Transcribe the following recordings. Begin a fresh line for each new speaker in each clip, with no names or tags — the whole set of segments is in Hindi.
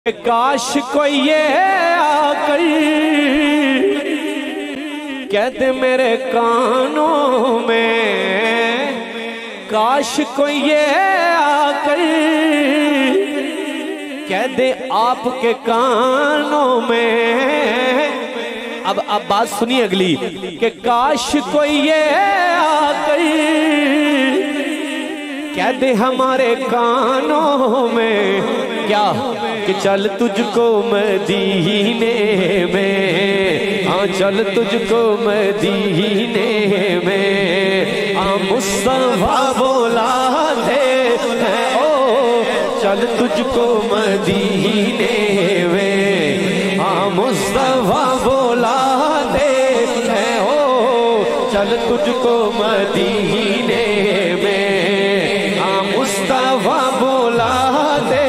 काश कोई ये आकर कह दे मेरे कानों में, काश कोई ये आकर कह दे आपके कानों में। अब बात सुनिए अगली कि काश कोई ये आकर कह दे हमारे कानों में क्या कि चल तुझको मदीने में, हाँ चल तुझको मदीने में, हाँ मुस्तफा बोला दे ओ चल तुझको मदीने में, हाँ मुस्तफा बोला दे ओ चल तुझको मदीने में, हाँ मुस्तफा बोला दे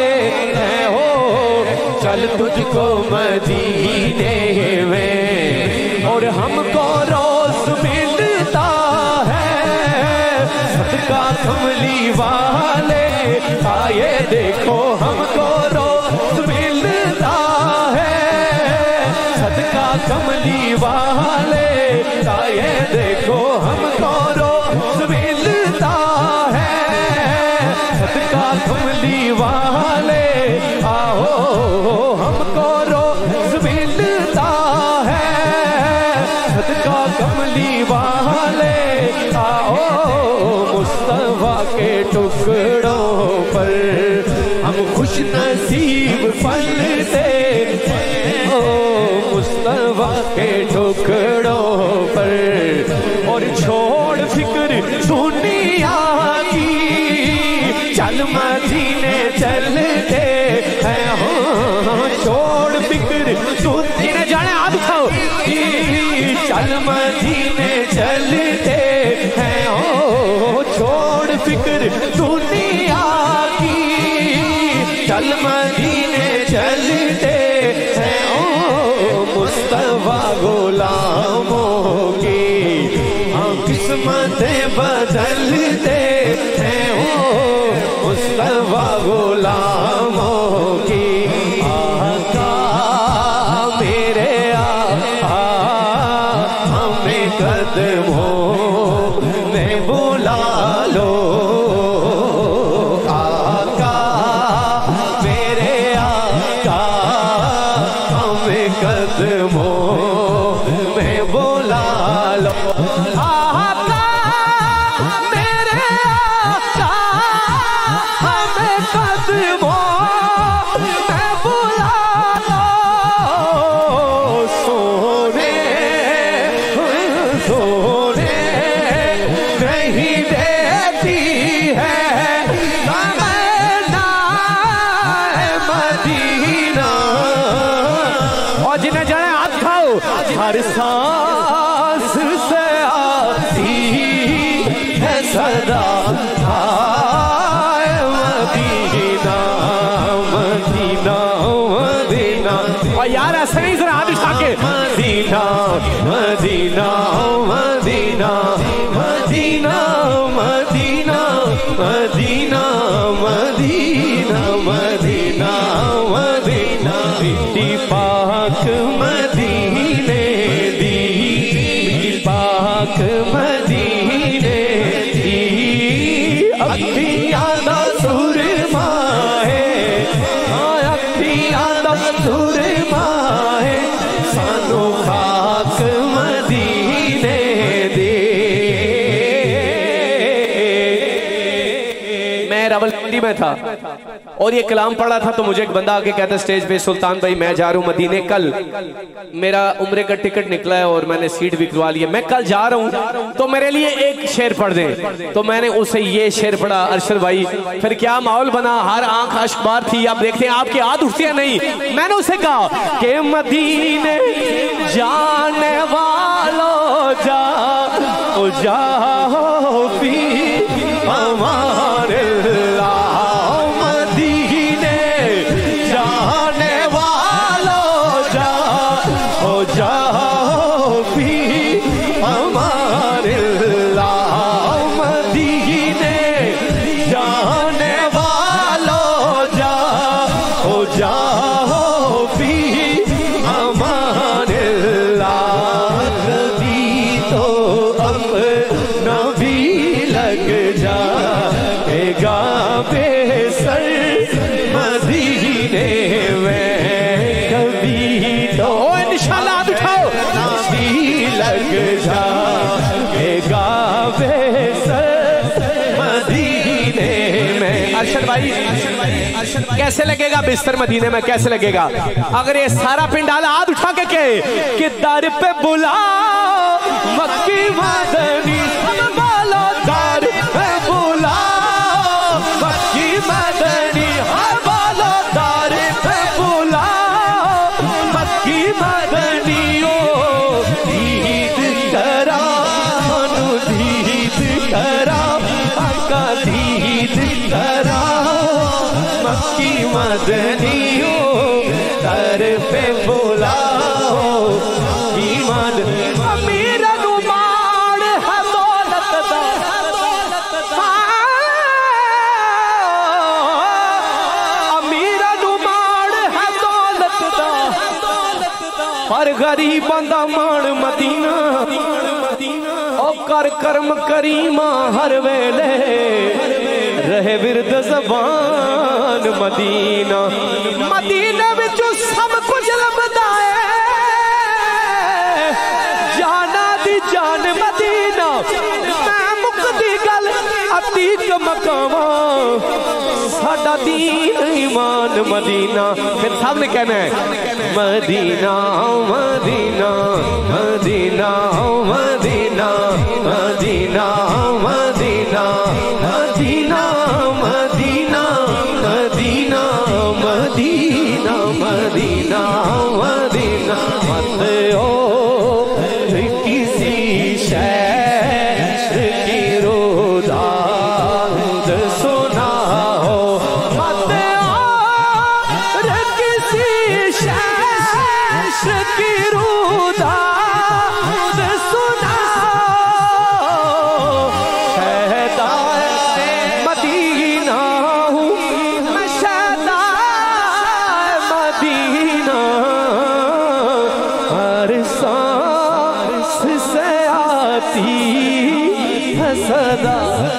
चल तुझको मदीने में। और हमको रोज मिलता है सदका कमली वाले, आए देखो हमको रोज मिलता है सदका कमली वाले, आए देखो हमको रोज मिलता है सदका कमली वाले, आओ हमको रोज मिलता है सदका कमली वाले, आओ मुस्तफा के टुकड़ों पर हम खुश नसीब पलते, ओ मुस्तफा के टुकड़ों पर। और छोड़ फिक्र दुनिया की चल मदीने चलते हैं, हाँ छोड़ फिक्र दुनिया जाने आप खाओ चल मदीने चलते हैं, ओ छोड़ फिक्र दुनिया की चल मदीने चलते हैं, ओ मुस्तफा गुलामों की हाँ किस्मतें बदलते हैं, ओ मुस्तफा गुलामों की। आका मेरे हमें कदमों में बुला लो, आका मेरे आका हमें कदमों में बुला लो, आका मेरे आका हमें कदमों में बुला लो, सोने सोने नहीं देती है तमन्ना मदीना। और जिन्हें जाने हाथ खाओ हर सांस से आती है सदा हाय मदीना मदीना मदीना। और यार ऐसे नहीं जरा हाथ उठा के मदीना मदीना मदीना मदीना मदीना मदीना मदीना मदीना मदीना मिट्टी पाक मदीने दी, मिट्टी पाक मदीने दी, अखियां दा सुरमा है, हाँ अखियां दा सुरमा है, सानू खाक मदीने दे। मैं रावलपिंडी में था और ये कलाम पढ़ा था तो मुझे एक बंदा आके कहता स्टेज पे सुल्तान भाई मैं जा रहा हूँ मदीने, कल मेरा उम्रे का टिकट निकला है और मैंने सीट भी करवा ली है, मैं कल जा रहा हूँ तो मेरे लिए एक शेर पढ़ दें। तो मैंने उसे ये शेर पढ़ा अरशद भाई, फिर क्या माहौल बना, हर आंख अश्कबार थी। आप देखते हैं आपकी याद उठती है नहीं। मैंने उसे कहा कि मदीने जाने वालों जाओ भी हमारे मदीने जाने वालों जाओ भी हमारे मदीने जाने वालों जाओ जाएगा मदीने में। अरशद भाई कैसे लगेगा बिस्तर मदीने में, कैसे लगेगा अगर ये सारा पिंडाला हाथ उठा के कहे कि दर पे बुला मक्की मदनी, हम बोलो दर पे बुला मक्की मदनी, हम बोलो दर पे बुला मक्की मदनी। ओ दीद करा दीद करा आका दीद करा मक्की मदनी, ओ दर पे बुलाओ ईमान। अमीर अनुमान है दौलत दा, अमीर अनुमान है दौलत दा, पर गरीबां दा मान मदीना। ओ कर कर्म करीमा हर वेले रहे विरद ज़बान मदीना। मदीने विचों सब कुछ लभदा है, जाना दी जान मदीना। मैं मुकदी गल अतीक मकामा, साडा दीन ईमान मदीना। फिर सबने कहना है मदीना मदीना मदीना मदीना मदीना मदीना मदीना मदीना मदीना मदीना मदीना मदीना। मत ओ किसी शहर की रोदाद सुना हो, मत और किसी शहर की रोदाद सुना हो। मदीना हूँ मैं शहदाए मदीना, हर सांस से आती है सदा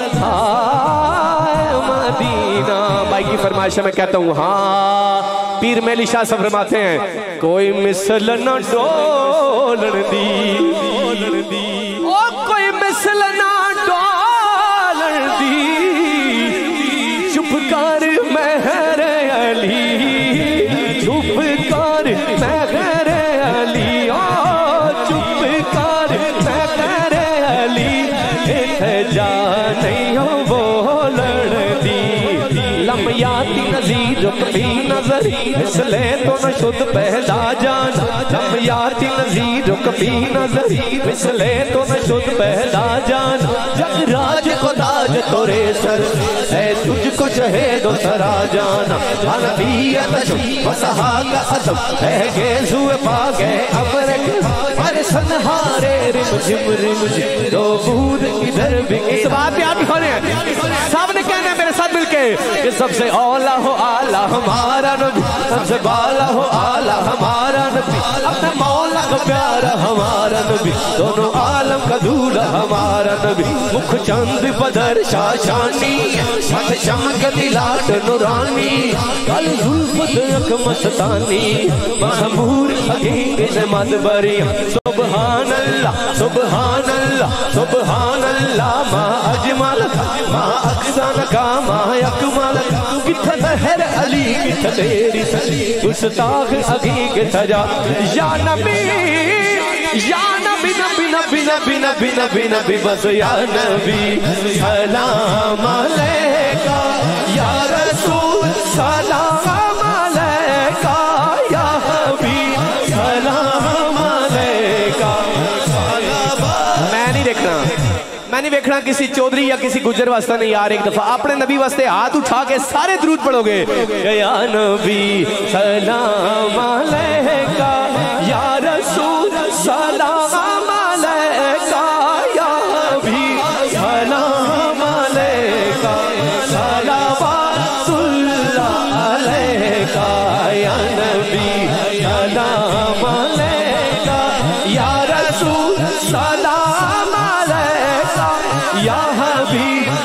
हाय मदीना। भाई की फरमाइश मैं कहता हूँ हाँ, पीर मेली शाह सब फरमाते हैं कोई मिसल न डोलन दी, ओ कोई मिसल न डोलन दी, चुप कर महर अली, चुप कर महर अली, ओ चुप कर महर अली, इथे जा नहीं हो बोलन दी। लमयाती नज़ीर कभी नजर इसलिए तो न शुद्ध पहला जान, लमयाती नज़ीर कभी नजर इसलिए तो न शुद्ध पहला जान। जग राज को ताज तोरे सर है, तुझको चहे दो सरा जाना। हनफियत वसहा का अदब है गेज़ुए पागे अबरक, पर सनहारे रिम झिम दो बूंद इधर भी। इस बात पे आप खड़े हैं, सबने कहना है मेरे साथ मिलके कि सबसे औला हो आला हमारा नबी, सबसे बाला हो आला हमारा नबी, अपना मौला का प्यारा हमारा नबी, दोनों आलम का दूल्हा हमारा नबी। मुख चंद बदर शाशानी, मत चमकती लाट नूरानी, कल जुल्फत अख मस्तानी, महमूर हकीकत मदबरी। सुबहान अल्लाह सुबहान अल्लाह सुबहान अल्लाह, मा अजमल मा अक्सन का मा अकमल, किथे बहर अली किथे तेरी सली, गुस्ताख हकीकत सजा। या नबी नबी नबी नबी नबी नबी नबी नबी बस या नबी सलाम अलैका या रसूल सलाम अलैका या हबीब सलाम अलैका। मैं नहीं देखना, मैं नहीं देखना किसी चौधरी या किसी गुजर वास्ते नहीं यार, एक दफा अपने नबी वास्ते हाथ उठा के सारे दरूद पढ़ोगे। या नबी सलाम अलैका या रसूल सलाम अलैका या हबीब सलाम अलैका, सलावतुल्लाह अलैका या नबी सलाम अलैका या रसूल सलाम अलैका या हबीब